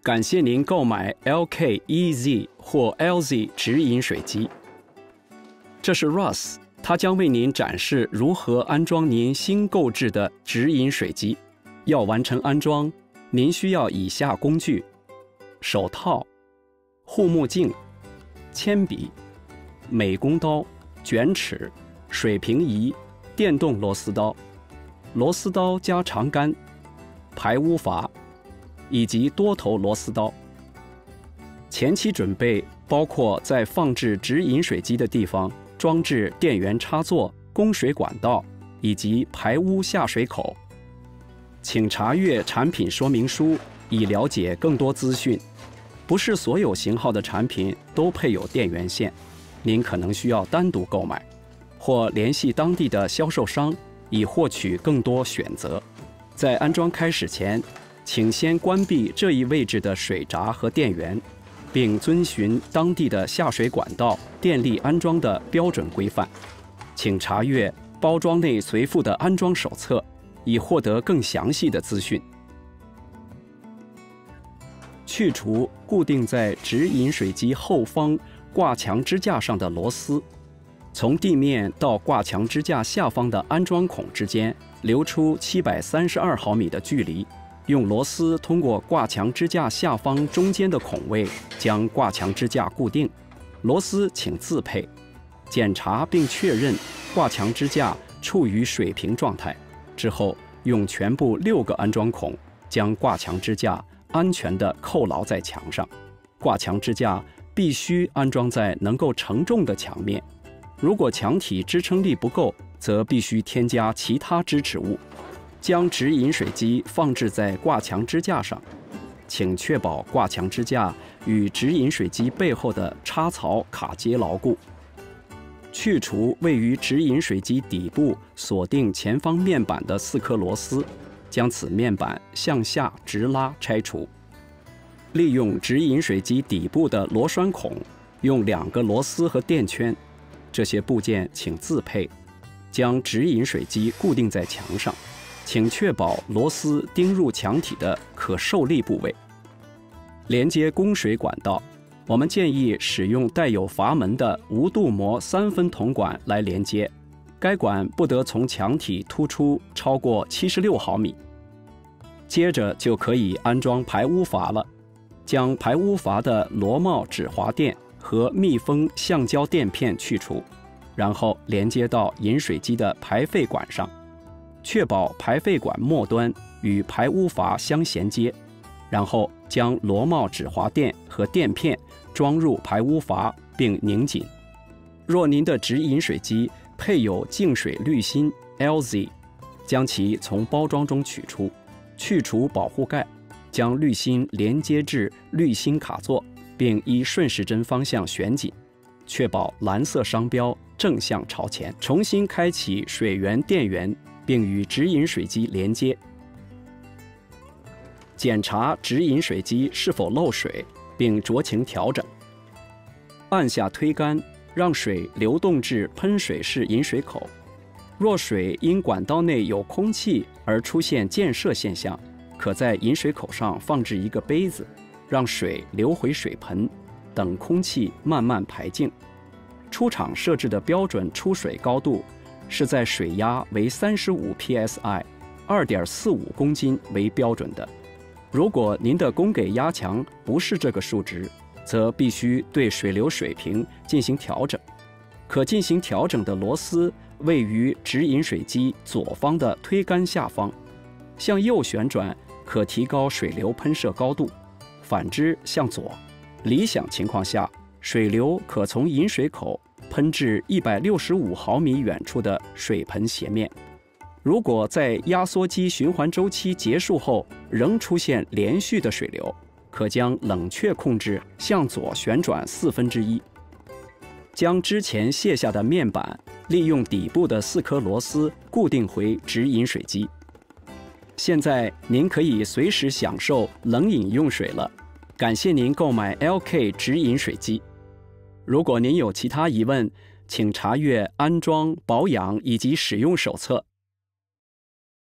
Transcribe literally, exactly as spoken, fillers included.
感谢您购买 L K E Z 或 L Z 直饮水机。这是 Russ， 他将为您展示如何安装您新购置的直饮水机。要完成安装，您需要以下工具：手套、护目镜、铅笔、美工刀、卷尺、水平仪、电动螺丝刀、螺丝刀加长杆、排污阀以及多头螺丝刀。前期准备包括在放置直饮水机的地方装置电源插座、供水管道以及排污下水口。请查阅产品说明书以了解更多资讯。不是所有型号的产品都配有电源线，您可能需要单独购买，或联系当地的销售商以获取更多选择。在安装开始前，请先关闭这一位置的水闸和电源，并遵循当地的下水管道电力安装的标准规范。请查阅包装内随附的安装手册，以获得更详细的资讯。去除固定在直饮水机后方挂墙支架上的螺丝，从地面到挂墙支架下方的安装孔之间留出七百三十二毫米的距离，用螺丝通过挂墙支架下方中间的孔位将挂墙支架固定。螺丝请自配。检查并确认挂墙支架处于水平状态之后，用全部六个安装孔将挂墙支架安全地扣牢在墙上。挂墙支架必须安装在能够承重的墙面，如果墙体支撑力不够，则必须添加其他支持物。将直饮水机放置在挂墙支架上，请确保挂墙支架与直饮水机背后的插槽卡接牢固。去除位于直饮水机底部锁定前方面板的四颗螺丝，将此面板向下直拉拆除。利用直饮水机底部的螺栓孔，用两个螺丝和电圈，这些部件请自配，将直饮水机固定在墙上，请确保螺丝钉入墙体的可受力部位。连接供水管道，我们建议使用带有阀门的无镀膜三分铜管来连接，该管不得从墙体突出超过七十六毫米。接着就可以安装排污阀了。将排污阀的螺帽止滑垫和密封橡胶垫片去除，然后连接到饮水机的排废管上，确保排废管末端与排污阀相衔接，然后将螺帽止滑垫和垫片装入排污阀并拧紧。若您的直饮水机配有净水滤芯 L Z， 将其从包装中取出，去除保护盖，将滤芯连接至滤芯卡座，并依顺时针方向旋紧，确保蓝色商标正向朝前。重新开启水源电源，并与直饮水机连接。检查直饮水机是否漏水，并酌情调整。按下推杆，让水流动至喷水式饮水口。若水因管道内有空气而出现溅射现象，可在饮水口上放置一个杯子，让水流回水盆，等空气慢慢排净。出厂设置的标准出水高度是在水压为三十五 P S I， 二点四五公斤为标准的。如果您的供给压强不是这个数值，则必须对水流水平进行调整。可进行调整的螺丝位于直饮水机左方的推杆下方，向右旋转可提高水流喷射高度，反之向左。理想情况下，水流可从饮水口喷至一百六十五毫米远处的水盆斜面。如果在压缩机循环周期结束后仍出现连续的水流，可将冷却控制向左旋转四分之一。将之前卸下的面板利用底部的四颗螺丝固定回直饮水机。现在您可以随时享受冷饮用水了。感谢您购买 L K 直饮水机。如果您有其他疑问，请查阅安装、保养以及使用手册。